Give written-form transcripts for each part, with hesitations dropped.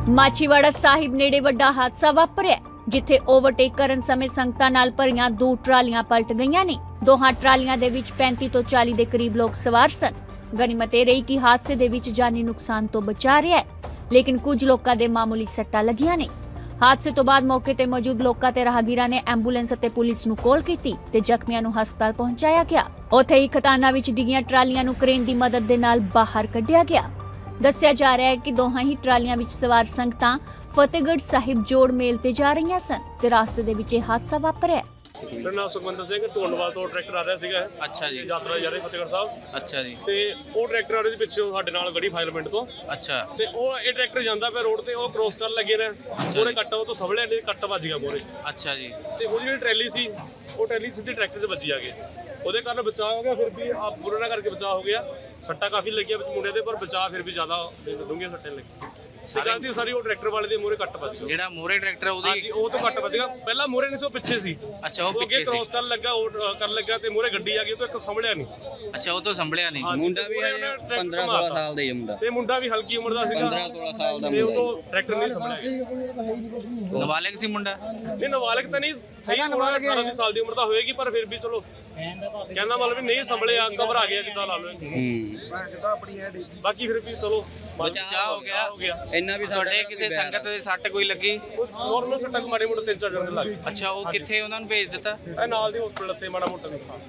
ਮਾਛੀਵਾੜਾ ਸਾਹਿਬ ਨੇੜੇ ਵੱਡਾ ਹਾਦਸਾ ਵਾਪਰਿਆ, ਜਿੱਥੇ ਓਵਰਟੇਕ ਕਰਨ ਸਮੇਂ ਸੰਗਤਾਂ ਨਾਲ ਭਰੀਆਂ 2 ਟਰਾਲੀਆਂ ਪਲਟ ਗਈਆਂ ਨੇ। ਦੋਹਾਂ ਟਰਾਲੀਆਂ ਦੇ ਵਿੱਚ 35 ਤੋਂ 40 ਦੇ ਕਰੀਬ ਲੋਕ ਸਵਾਰ ਸਨ। ਗਨੀਮਤ ਇਹ ਰਹੀ ਕਿ ਹਾਦਸੇ ਦੇ ਵਿੱਚ ਜਾਨੀ ਨੁਕਸਾਨ ਤੋਂ ਬਚਾ ਰਿਹਾ ਹੈ, ਲੇਕਿਨ ਕੁਝ ਲੋਕਾਂ ਦੇ ਮਾਮੂਲੀ ਸੱਟਾਂ ਲੱਗੀਆਂ ਨੇ। ਹਾਦਸੇ ਤੋਂ ਬਾਅਦ ਮੌਕੇ ਤੇ ਮੌਜੂਦ ਲੋਕਾਂ ਤੇ ਰਾਹਗੀਰਾਂ ਨੇ ਐਂਬੂਲੈਂਸ ਅਤੇ ਪੁਲਿਸ ਨੂੰ ਕਾਲ ਕੀਤੀ ਤੇ ਜ਼ਖਮੀਆਂ ਨੂੰ ਹਸਪਤਾਲ ਪਹੁੰਚਾਇਆ ਗਿਆ। ਉੱਥੇ ਹੀ ਖਤਾਨਾਂ ਵਿੱਚ ਡਿੱਗੀਆਂ ਟਰਾਲੀਆਂ ਨੂੰ ਕ੍ਰੇਨ ਦੀ ਮਦਦ ਦੇ ਨਾਲ ਬਾਹਰ ਕੱਢਿਆ ਗਿਆ। ਦੱਸਿਆ ਜਾ ਰਿਹਾ ਹੈ ਕਿ ਦੋਹਾਂ ਹੀ ਟਰਾਲੀਆਂ ਵਿੱਚ ਸਵਾਰ ਸੰਗਤਾਂ ਫਤਿਹਗੜ੍ਹ ਸਾਹਿਬ ਜੋੜ ਮੇਲ ਤੇ ਜਾ ਰਹੀਆਂ ਸਨ ਤੇ ਰਾਸਤੇ ਦੇ ਵਿੱਚ ਇਹ ਹਾਦਸਾ ਵਾਪਰਿਆ। मेरा नाम सुखविंदर सिंह ढोंडवाल तो ट्रैक्टर आ रहा है। अच्छा जी। यात्रा जा रही फतेहगढ़ साहब। अच्छा जी। ਤੇ ਉਹ ਟਰੈਕਟਰ ਉਹਦੇ ਪਿੱਛੇ ਸਾਡੇ ਨਾਲ ਗੜੀ ਫਾਇਲਮੈਂਟ ਤੋਂ। ਅੱਛਾ। ਤੇ ਉਹ ਇਹ ਟਰੈਕਟਰ ਜਾਂਦਾ ਪਿਆ ਰੋਡ ਤੇ, ਉਹ ਕ੍ਰੋਸ ਕਰਨ ਲੱਗੇ ਨੇ, ਉਹਨੇ ਕੱਟ ਉਹ ਤੋਂ ਸਵਲੇ ਨੇ ਕੱਟ ਵੱਜ ਗਿਆ ਮੋਰੇ। ਅੱਛਾ ਜੀ। ਤੇ ਉਹ ਜਿਹੜੀ ਟਰੈਲੀ ਸੀ, ਉਹ ਟਰੈਲੀ ਸਿੱਧੀ ਟਰੈਕਟਰ 'ਚ ਵੱਜੀ ਆ ਗਈ। ਉਹਦੇ ਕਾਰਨ ਬਚਾਅ ਹੋ ਗਿਆ, ਫਿਰ ਵੀ ਆ ਬੁਰਾ ਨਾ ਕਰਕੇ ਬਚਾਅ ਹੋ ਗਿਆ। ਸੱਟਾਂ ਕਾਫੀ ਲੱਗੀਆਂ ਵਿੱਚ ਮੁੰਡੇ ਦੇ, ਪਰ ਬਚਾਅ ਫਿਰ ਵੀ ਜ਼ਿਆਦਾ ਡੂੰਘੀਆਂ ਸੱਟਾਂ ਲੱਗੀਆਂ। ਸਾਰੀ ਉਹ ਟਰੈਕਟਰ ਵਾਲੇ ਦੇ ਮੋਰੇ ਕੱਟ ਵੱਜ ਗਿਆ। ਜਿਹੜਾ ਮੋਰੇ ਟਰੈਕਟਰ ਉਹਦੀ ਹਾਂਜੀ, ਉਹ ਤੋਂ ਕੱਟ ਵੱਜ ਗਿਆ। ਪਹਿਲਾਂ ਮੋਰੇ ਨਹੀਂ ਸੀ, ਉਹ ਪਿੱਛੇ ਸੀ। ਅੱਛਾ, ਉਹ ਪਿੱਛੇ ਸੀ। ਕ੍ਰੋਸ ਕਰਨ ਲੱਗਾ, ਉਹ ਕਰਨ ਲੱਗਾ ਤੇ ਮੋਰੇ ਗੱਡੀ ਆ ਗਈ, ਉਹ ਤੋਂ ਇੱਕ ਸੰਭਲਿਆ ਨਹੀਂ। ਅੱਛਾ, ਉਹ ਤੋਂ ਸੰਭਲਿਆ ਨਹੀਂ। ਮੁੰਡਾ ਵੀ 15-16 ਸਾਲ ਦਾ ਹੀ ਮੁੰਡਾ, ਤੇ ਮੁੰਡਾ ਵੀ ਹਲਕੀ ਉਮਰ ਦਾ ਸੀਗਾ, 15-16 ਸਾਲ ਦਾ ਤੇ ਉਹ ਮੁੰਡਾ। ਤੋਂ ਟਰੈਕਟਰ ਨਹੀਂ ਸੰਭਲਿਆ। ਨਾਬਾਲਗ ਸੀ ਮੁੰਡਾ? ਨਹੀਂ, ਨਾਬਾਲਗ ਤਾਂ ਨਹੀਂ, ਸਹੀ 18 ਸਾਲ ਦੀ ਉਮਰ ਦਾ ਹੋਏਗੀ, ਪਰ ਫਿਰ ਵੀ ਚਲੋ ਕਹਿੰਦਾ ਮਤਲਬ ਵੀ ਨਹੀਂ ਸੰਭਲਿਆ, ਘਬਰਾ ਗਿਆ ਜਿੱਦਾਂ ਲਾ ਲਓ। ਬਾਕੀ ਫਿਰ ਵੀ ਚਲੋ ਬਚਾਅ ਹੋ ਗਿਆ। ਇੰਨਾ ਵੀ ਤੁਹਾਡੇ ਕਿਸੇ ਸੰਗਤ ਦੇ ਸੱਟ ਕੋਈ ਲੱਗੀ? ਨਾਰਮਲ ਸੱਟਾਂ ਮਾੜੇ ਮੋਟੇ 3-4 ਜਣੇ ਲੱਗ ਗਏ। ਅੱਛਾ, ਉਹ ਕਿੱਥੇ ਉਹਨਾਂ ਨੂੰ ਭੇਜ ਦਿੱਤਾ? ਇਹ ਨਾਲ ਦੀ ਹਸਪੀਟਲ ਤੇ ਮਾੜਾ ਮੋਟਾ ਨੁਕਸਾਨ।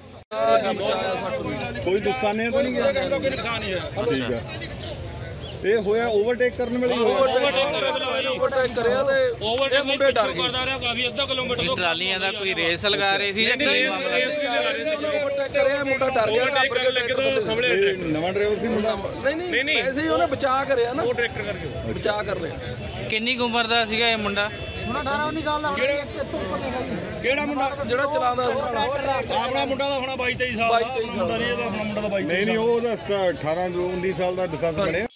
ਕੋਈ ਨੁਕਸਾਨ ਨਹੀਂ ਤਾਂ ਨਹੀਂ ਗਿਆ? ਕੋਈ ਨੁਕਸਾਨ ਨਹੀਂ ਹੈ। ਠੀਕ ਹੈ। ਇਹ ਹੋਇਆ ਓਵਰਟੇਕ ਕਰਨ ਵੇਲੇ ਹੀ ਹੋਇਆ। ਓਵਰਟੇਕ ਕਰਿਆ ਤੇ ਓਵਰਟੇਕ ਮੁੰਡੇ ਡਰ ਗਏ। ਕਰਦਾ ਰਿਹਾ ਕਾਫੀ, ਅੱਧਾ ਕਿਲੋਮੀਟਰ ਤੋਂ। ਟਰਾਲੀਆਂ ਦਾ ਕੋਈ ਰੇਸ ਲਗਾ ਰਹੇ ਸੀ ਜਾਂ ਕੀ ਮਾਮਲਾ ਸੀ? ਓਵਰਟੇਕ ਕਰਿਆ, ਮੁੰਡਾ ਡਰ ਗਿਆ। ਓਵਰਟੇਕ ਕਰਨ ਲੱਗੇ ਤਾਂ ਸੰਭਲਿਆ ਇਹ ਨਵਾਂ ਡਰਾਈਵਰ ਸੀ ਮੁੰਡਾ? ਨਹੀਂ, ਐਸੇ ਹੀ ਉਹਨੇ ਬਚਾਅ ਕਰਿਆ ਨਾ, ਉਹ ਟਰੈਕਟਰ ਕਰਕੇ ਬਚਾਅ ਕਰ ਰਿਹਾ। ਕਿੰਨੀ ਕੁ ਉਮਰ ਦਾ ਸੀਗਾ ਇਹ ਮੁੰਡਾ? 18-19 ਸਾਲ ਦਾ। ਕਿਹੜਾ ਮੁੰਡਾ? ਜਿਹੜਾ ਚਲਾਉਂਦਾ ਆਪਣਾ ਮੁੰਡਾ ਦਾ ਹੋਣਾ 22-23 ਸਾਲ ਦਾ। ਮੁੰਡਾ ਨਹੀਂ ਇਹਦਾ, ਆਪਣਾ ਮੁੰਡਾ ਦਾ 22। ਨਹੀਂ, ਉਹਦਾ 18-19 ਸਾਲ ਦਾ ਲਾਇਸੈਂਸ ਬਣਿਆ।